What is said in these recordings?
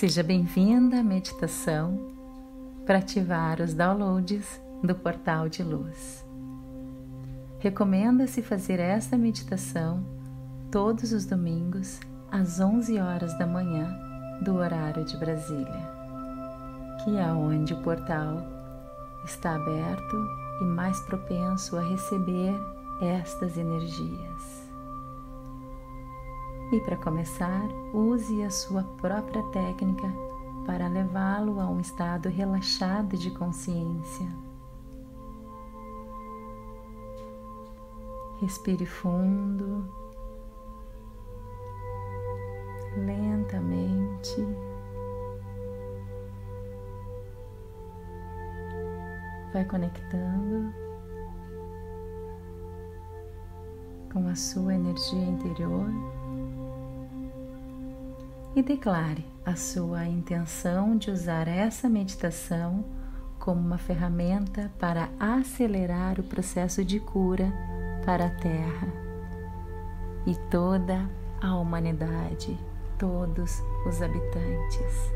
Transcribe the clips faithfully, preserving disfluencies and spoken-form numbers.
Seja bem-vinda à meditação para ativar os downloads do Portal de Luz. Recomenda-se fazer esta meditação todos os domingos às onze horas da manhã do horário de Brasília, que é onde o portal está aberto e mais propenso a receber estas energias. E para começar, use a sua própria técnica para levá-lo a um estado relaxado de consciência. Respire fundo, lentamente. Vai conectando com a sua energia interior e declare a sua intenção de usar essa meditação como uma ferramenta para acelerar o processo de cura para a Terra e toda a humanidade, todos os habitantes.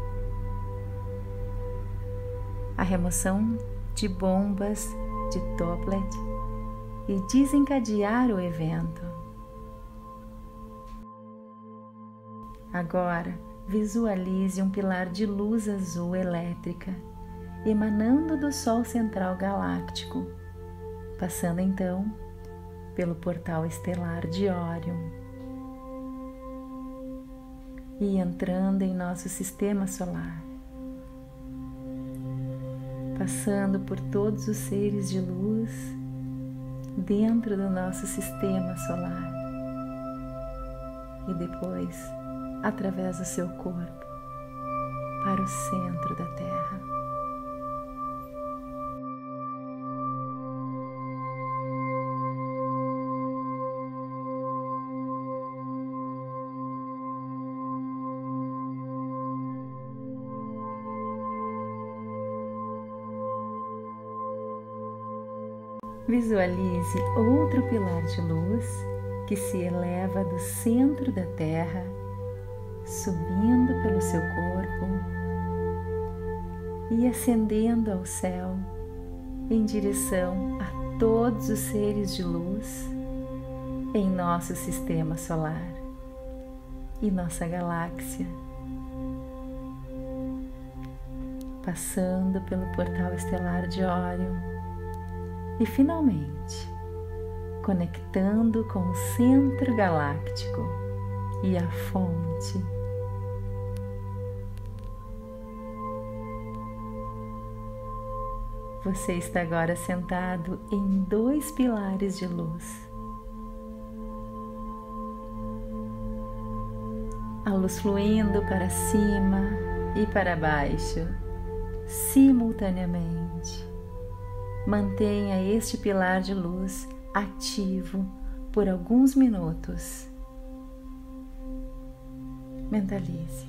A remoção de bombas de Toplet e desencadear o evento. Agora, visualize um pilar de luz azul elétrica emanando do Sol Central Galáctico, passando então pelo portal estelar de Órion e entrando em nosso sistema solar, passando por todos os seres de luz dentro do nosso sistema solar e depois através do seu corpo para o centro da Terra. Visualize outro pilar de luz que se eleva do centro da Terra, subindo pelo seu corpo e ascendendo ao céu em direção a todos os seres de luz em nosso sistema solar e nossa galáxia, passando pelo portal estelar de Órion e finalmente conectando com o centro galáctico e a fonte. Você está agora sentado em dois pilares de luz. A luz fluindo para cima e para baixo, simultaneamente. Mantenha este pilar de luz ativo por alguns minutos. Mentalize.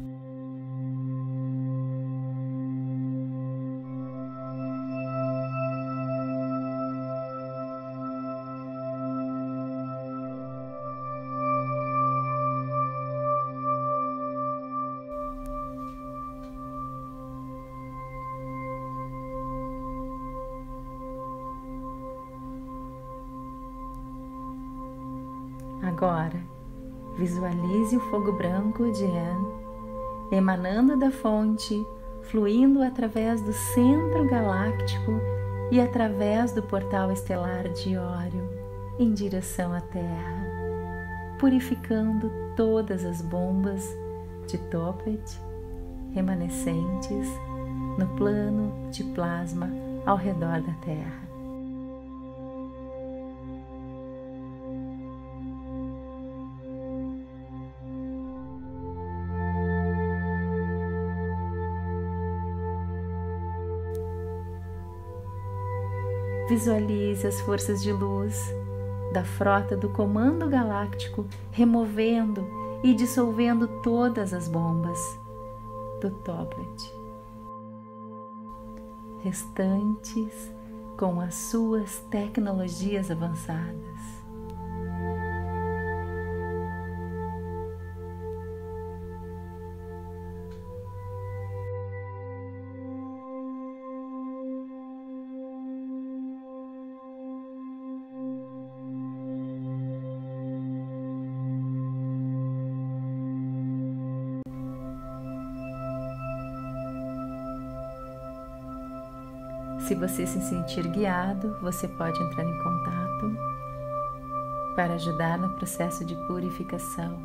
Agora, visualize o fogo branco de En, emanando da fonte, fluindo através do centro galáctico e através do portal estelar de Órion em direção à Terra, purificando todas as bombas de Toplet remanescentes no plano de plasma ao redor da Terra. Visualize as forças de luz da frota do Comando Galáctico removendo e dissolvendo todas as bombas do Toplet restantes com as suas tecnologias avançadas. Se você se sentir guiado, você pode entrar em contato para ajudar no processo de purificação.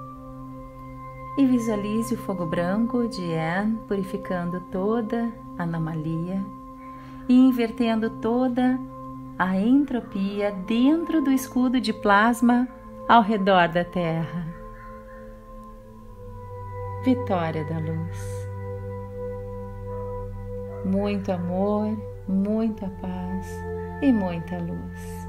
E visualize o fogo branco de En purificando toda a anomalia e invertendo toda a entropia dentro do escudo de plasma ao redor da Terra. Vitória da luz. Muito amor, muita paz e muita luz.